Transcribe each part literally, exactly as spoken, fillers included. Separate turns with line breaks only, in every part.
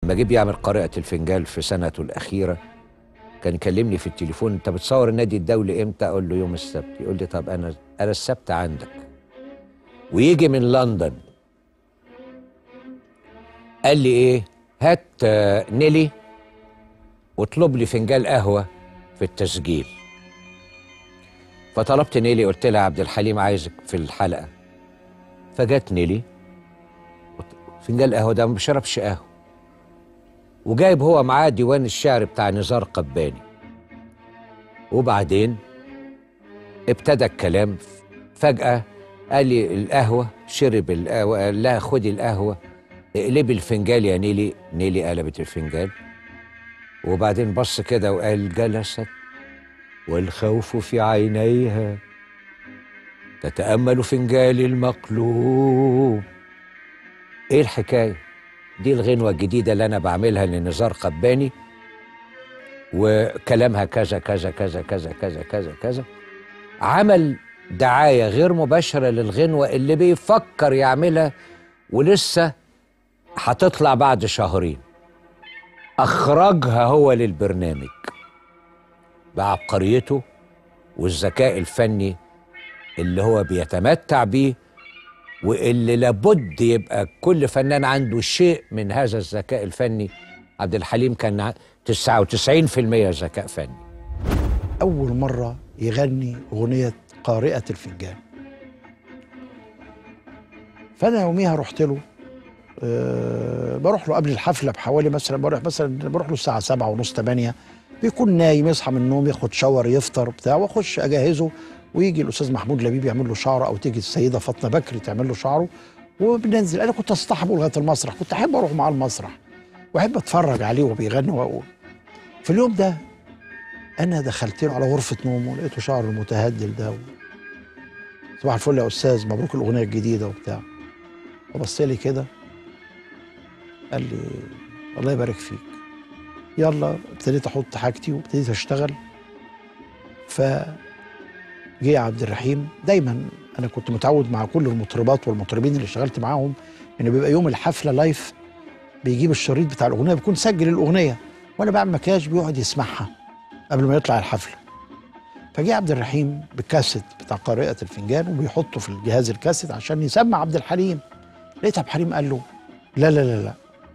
بجيب يعمل قارئة الفنجان في سنته الأخيرة، كان يكلمني في التليفون: أنت بتصور النادي الدولي إمتى؟ أقول له يوم السبت. يقول لي: طب أنا أنا السبت عندك. ويجي من لندن قال لي إيه؟ هات نيلي واطلب لي فنجان قهوة في التسجيل. فطلبت نيلي، قلت لها: عبد الحليم عايزك في الحلقة. فجت نيلي، فنجان القهوة ده ما بيشربش قهوة، وجايب هو معاه ديوان الشعر بتاع نزار قباني. وبعدين ابتدى الكلام. فجأة قال لي: القهوة. شرب القهوة، قال لها: خدي القهوة، اقلبي الفنجان يا نيلي. نيلي قلبت الفنجان، وبعدين بص كده وقال: جلست والخوف في عينيها تتأمل فنجان المقلوب. ايه الحكاية؟ دي الغنوة الجديدة اللي أنا بعملها لنزار قباني، وكلامها كذا كذا كذا كذا كذا كذا كذا. عمل دعاية غير مباشرة للغنوة اللي بيفكر يعملها، ولسه هتطلع بعد شهرين. أخرجها هو للبرنامج بعبقريته والذكاء الفني اللي هو بيتمتع بيه، واللي لابد يبقى كل فنان عنده شيء من هذا الذكاء الفني. عبد الحليم كان تسعة وتسعين في المية ذكاء فني.
أول مرة يغني أغنية قارئة الفنجان، فأنا يوميها رحت له. أه بروح له قبل الحفلة بحوالي مثلا بروح مثلا بروح له الساعة سبعة ونص تمانية، بيكون نايم، يصحى من النوم، ياخد شاور، يفطر بتاع، واخش اجهزه. ويجي الاستاذ محمود لبيب يعمل له شعره، او تيجي السيده فاطمه بكري تعمل له شعره، وبننزل. انا كنت اصطحبه لغايه المسرح، كنت احب اروح معاه المسرح واحب اتفرج عليه وهو بيغني. واقول في اليوم ده انا دخلت له على غرفه نومه، لقيته شعره المتهدل ده. صباح الفل يا استاذ، مبروك الاغنيه الجديده وبتاع. وبص لي كده قال لي: الله يبارك فيك. يلا ابتديت احط حاجتي وابتديت اشتغل. ف جه عبد الرحيم. دايما انا كنت متعود مع كل المطربات والمطربين اللي اشتغلت معاهم ان بيبقى يوم الحفله لايف، بيجيب الشريط بتاع الاغنيه، بيكون سجل الاغنيه وانا بعمل مكياج، بيقعد يسمعها قبل ما يطلع الحفله. فجه عبد الرحيم بالكاسيت بتاع قارئة الفنجان وبيحطه في الجهاز الكاسيت عشان يسمع عبد الحليم. لقيت عبد الحليم قال له: لا لا لا لا،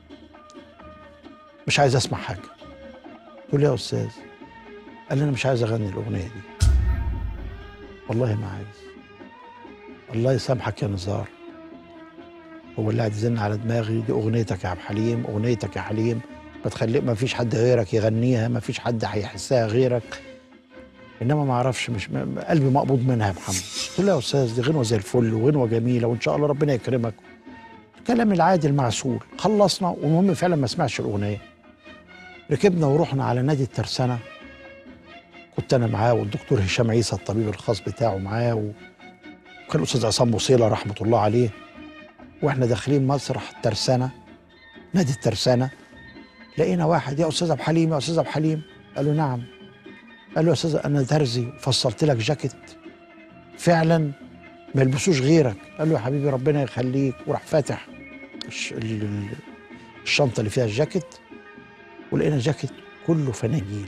مش عايز اسمع حاجه. قلت له: يا استاذ. قال لي: انا مش عايز اغني الاغنيه دي، والله ما عايز. الله يسامحك يا نزار، هو اللي قاعد يزن على دماغي، دي اغنيتك يا عبد الحليم، اغنيتك يا حليم، ما تخلي ما فيش حد غيرك يغنيها، ما فيش حد هيحسها غيرك. انما ما اعرفش، مش م- قلبي مقبوض منها يا محمد. قلت له: يا استاذ، دي غنوه زي الفل وغنوه جميله وان شاء الله ربنا يكرمك. الكلام العادي المعسول. خلصنا، والمهم فعلا ما سمعش الاغنيه. ركبنا ورحنا على نادي الترسانه، كنت انا معاه والدكتور هشام عيسى الطبيب الخاص بتاعه معاه، وكان الاستاذ عصام بوصيله رحمه الله عليه. واحنا داخلين مسرح الترسانه، نادي الترسانه، لقينا واحد: يا استاذ عبد الحليم، يا استاذ عبد الحليم. قال له: نعم. قال له: يا استاذ، انا ترزي فصلت لك جاكيت فعلا ما يلبسوش غيرك. قال له: يا حبيبي ربنا يخليك. وراح فاتح الش- ال- ال- الشنطه اللي فيها الجاكيت، ولقينا جاكيت كله فناجيل.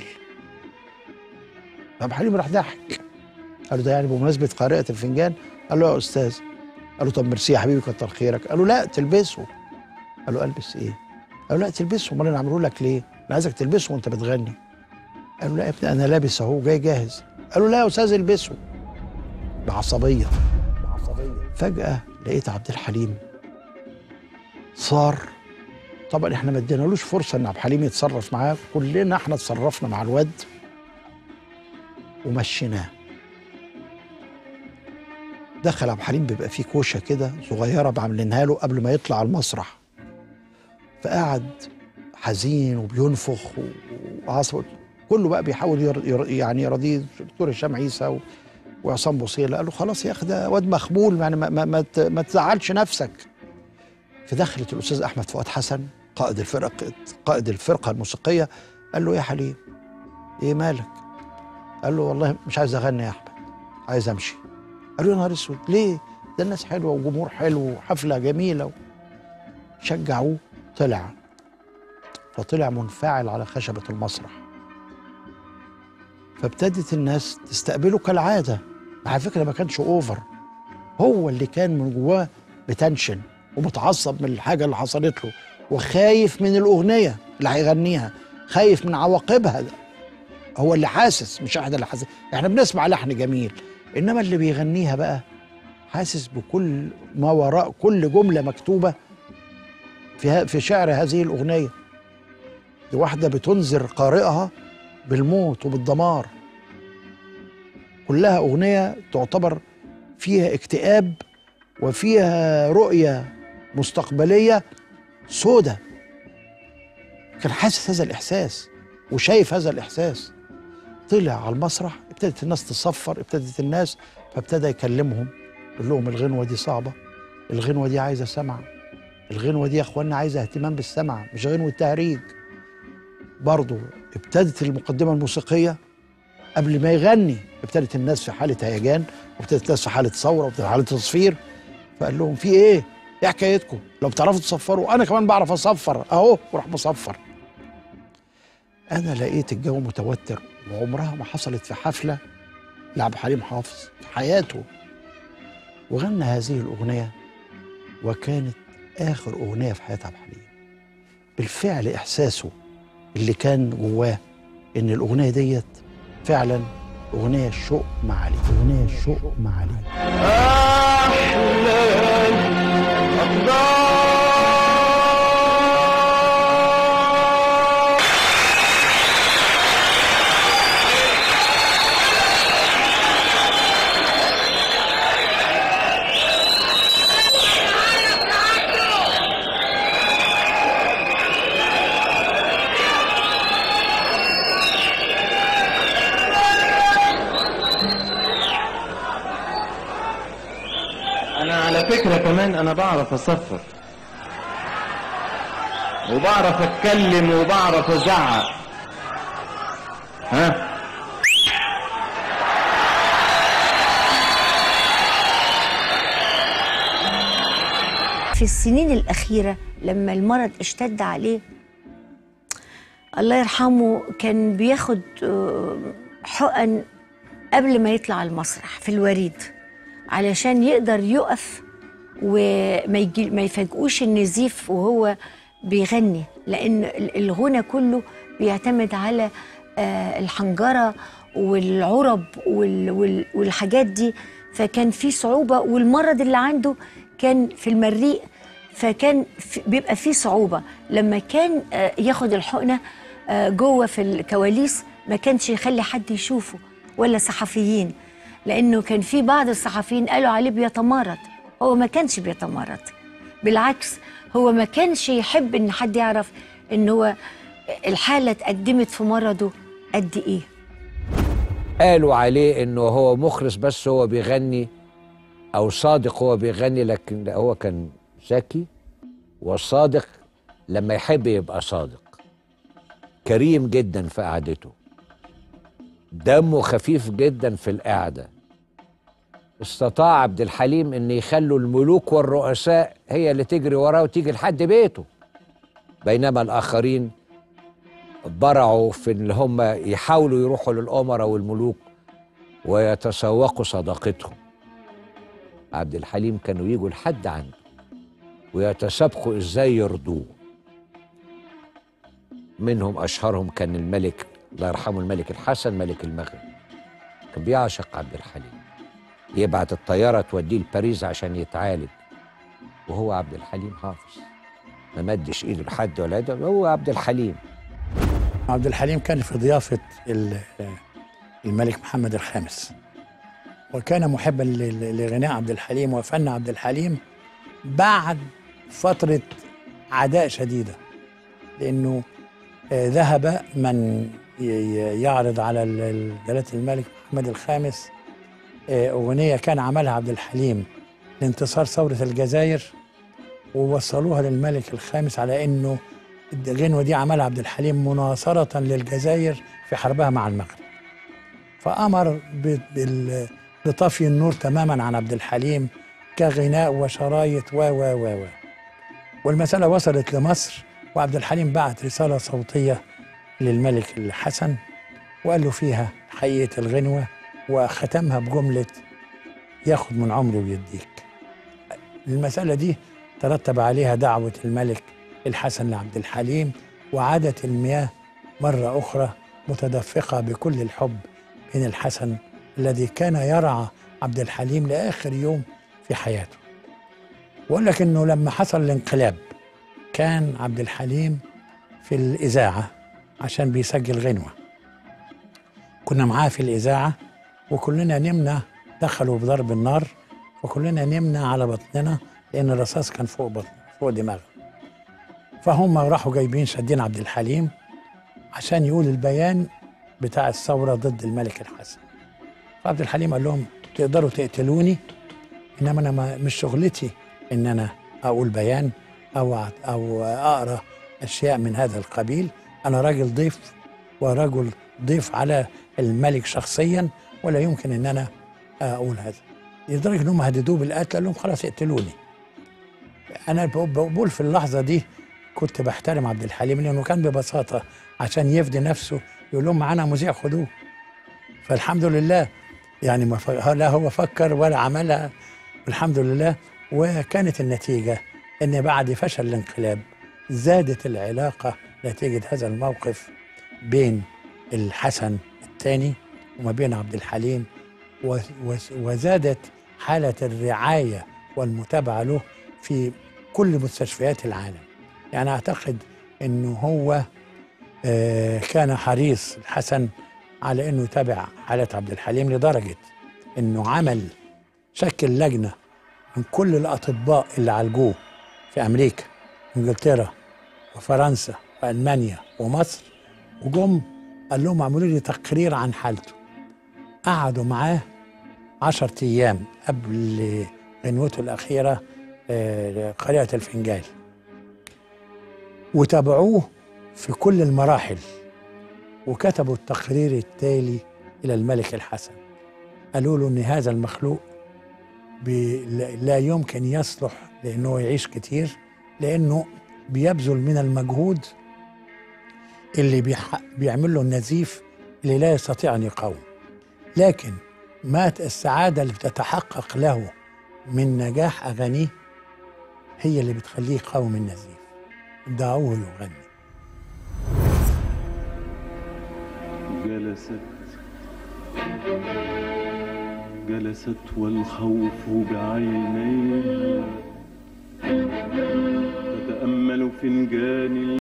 عبد الحليم راح ضحك، قال له: ده يعني بمناسبه قارئة الفنجان؟ قال له: يا استاذ. قال له: طب ميرسي يا حبيبي، كتر خيرك. قال له: لا تلبسه. قال له: البس ايه؟ قال له: لا تلبسه. امال انا عامله لك ليه؟ انا عايزك تلبسه وانت بتغني. قال له: لا يا ابني، انا لابس اهو جاي جاهز. قال له: لا يا استاذ، البسه. بعصبيه بعصبيه فجاه لقيت عبد الحليم صار. طبعا احنا ما ادينالوش فرصه ان عبد الحليم يتصرف معاه، كلنا احنا اتصرفنا مع الواد ومشيناه. دخل عبد الحليم، بيبقى فيه كوشه كده صغيره بعملينها له قبل ما يطلع المسرح، فقعد حزين وبينفخ وعصب، كله بقى بيحاول ير... ير... يعني يرضيه الدكتور هشام عيسى و... وعصام بوصيله. قال له: خلاص يا اخي، ده واد مخبول، يعني ما, ما, ما, ت... ما تزعلش نفسك. فدخلت الاستاذ احمد فؤاد حسن قائد الفرقه قائد الفرقه الموسيقيه. قال له: يا حليم، ايه مالك؟ قال له: والله مش عايز اغني يا احمد، عايز امشي. قال له: يا نهار اسود، ليه؟ ده الناس حلوه وجمهور حلو وحفله جميله. شجعوه، طلع. فطلع منفعل على خشبة المسرح، فابتدت الناس تستقبله كالعادة. على فكرة ما كانش أوفر، هو اللي كان من جواه بتنشن ومتعصب من الحاجة اللي حصلت له، وخايف من الأغنية اللي هيغنيها، خايف من عواقبها. ده هو اللي حاسس، مش احنا اللي حاسس. احنا بنسمع لحن جميل، انما اللي بيغنيها بقى حاسس بكل ما وراء كل جملة مكتوبة في في شعر هذه الأغنية. دي واحدة بتنذر قارئها بالموت وبالدمار، كلها أغنية تعتبر فيها اكتئاب وفيها رؤية مستقبلية سودة. كان حاسس هذا الإحساس وشايف هذا الإحساس. طلع على المسرح، ابتدت الناس تصفر، ابتدت الناس، فابتدى يكلمهم يقول لهم الغنوة دي صعبة، الغنوة دي عايزة سمع، الغنوة دي يا اخوانا عايزة اهتمام بالسمع، مش غنوة تهريج. برضه ابتدت المقدمة الموسيقية قبل ما يغني، ابتدت الناس في حالة هيجان، وابتدت الناس في حالة ثورة، وابتدت في حالة تصفير. فقال لهم في ايه؟ ايه حكايتكم؟ لو بتعرفوا تصفروا انا كمان بعرف اصفر اهو، وراح مصفر. انا لقيت الجو متوتر، وعمرها ما حصلت في حفلة لعبد الحليم حافظ في حياته. وغنى هذه الأغنية، وكانت آخر أغنية في حياة عبد الحليم. بالفعل إحساسه اللي كان جواه إن الأغنية ديت فعلا أغنية شوق مع علي، أغنية شوق مع علي.
أنا على فكرة كمان أنا بعرف أصفر وبعرف أتكلم وبعرف أزعق. ها؟
في السنين الأخيرة لما المرض اشتد عليه، الله يرحمه، كان بياخد حقن قبل ما يطلع المسرح في الوريد علشان يقدر يقف وما يجي ما يفاجئوش النزيف وهو بيغني، لأن الغنى كله بيعتمد على الحنجرة والعرب والحاجات دي، فكان في صعوبة. والمرض اللي عنده كان في المريء، فكان بيبقى فيه صعوبة. لما كان ياخد الحقنة جوه في الكواليس ما كانش يخلي حد يشوفه ولا صحفيين، لأنه كان في بعض الصحفيين قالوا عليه بيتمرد. هو ما كانش بيتمرد، بالعكس هو ما كانش يحب إن حد يعرف إن هو الحالة اتقدمت في مرضه قد إيه.
قالوا عليه إنه هو مخلص بس هو بيغني، أو صادق هو بيغني، لكن هو كان ذكي وصادق. لما يحب يبقى صادق، كريم جدا في قعدته، دمه خفيف جدا في القعدة. استطاع عبد الحليم ان يخلوا الملوك والرؤساء هي اللي تجري وراه وتيجي لحد بيته، بينما الآخرين برعوا في ان هم يحاولوا يروحوا للأمراء والملوك ويتسوقوا صداقتهم. عبد الحليم كانوا يجوا لحد عنده ويتسابقوا ازاي يرضوه. منهم اشهرهم كان الملك الله يرحمه، الملك الحسن ملك المغرب، كان بيعشق عبد الحليم، يبعت الطياره توديه لباريس عشان يتعالج، وهو عبد الحليم حافظ ما مدش ايده لحد ولا ده، هو عبد الحليم.
عبد الحليم كان في ضيافه الملك محمد الخامس، وكان محبا لغناء عبد الحليم وفن عبد الحليم بعد فترة عداء شديدة، لأنه ذهب من يعرض على جلالة الملك محمد الخامس أغنية كان عملها عبد الحليم لانتصار ثورة الجزائر، ووصلوها للملك الخامس على أنه الغنوة دي عملها عبد الحليم مناصرة للجزائر في حربها مع المغرب، فأمر بال بطفي النور تماما عن عبد الحليم كغناء وشرايط و و و و والمسألة وصلت لمصر، وعبد الحليم بعت رسالة صوتية للملك الحسن وقال له فيها حقيقة الغنوة، وختمها بجملة ياخد من عمري ويديك. المسألة دي ترتب عليها دعوة الملك الحسن لعبد الحليم، وعادت المياه مرة أخرى متدفقة بكل الحب بين الحسن الذي كان يرعى عبد الحليم لآخر يوم في حياته. وأقول لك إنه لما حصل الانقلاب كان عبد الحليم في الإذاعة عشان بيسجل غنوة، كنا معاه في الإذاعة وكلنا نمنا، دخلوا بضرب النار وكلنا نمنا على بطننا لأن الرصاص كان فوق بطن فوق دماغه. فهم راحوا جايبين شادين عبد الحليم عشان يقول البيان بتاع الثورة ضد الملك الحسن. فعبد الحليم قال لهم تقدروا تقتلوني، إنما أنا ما مش شغلتي إن أنا أقول بيان أو أو أقرأ أشياء من هذا القبيل. أنا راجل ضيف ورجل ضيف على الملك شخصيا، ولا يمكن إن أنا أقول هذا. لدرجة إنهم هددوه بالقتل، قال لهم خلاص اقتلوني. أنا بقول في اللحظة دي كنت بحترم عبد الحليم لأنه كان ببساطة عشان يفدي نفسه يقول لهم معانا مذيع خدوه. فالحمد لله يعني ما ف... لا هو فكر ولا عملها، الحمد لله. وكانت النتيجة إن بعد فشل الانقلاب زادت العلاقة نتيجة هذا الموقف بين الحسن الثاني وما بين عبد الحليم، و... و... وزادت حالة الرعاية والمتابعة له في كل مستشفيات العالم. يعني أعتقد أنه هو آه كان حريص الحسن على أنه يتابع حالة عبد الحليم، لدرجة أنه عمل شكل لجنة من كل الأطباء اللي عالجوه في أمريكا وإنجلترا وفرنسا وألمانيا ومصر، وجم قال لهم اعملوا لي تقرير عن حالته. قعدوا معاه عشرة أيام قبل غنوته الأخيرة آه قارئة الفنجال، وتابعوه في كل المراحل، وكتبوا التقرير التالي إلى الملك الحسن. قالوا له إن هذا المخلوق لا يمكن يصلح لأنه يعيش كتير، لأنه بيبذل من المجهود اللي بيعمل له النزيف اللي لا يستطيع أن يقاوم، لكن ما السعادة اللي بتتحقق له من نجاح أغانيه هي اللي بتخليه يقاوم النزيف. دعوه يغني.
جلست جلست والخوف بعينيها تتأمل فنجان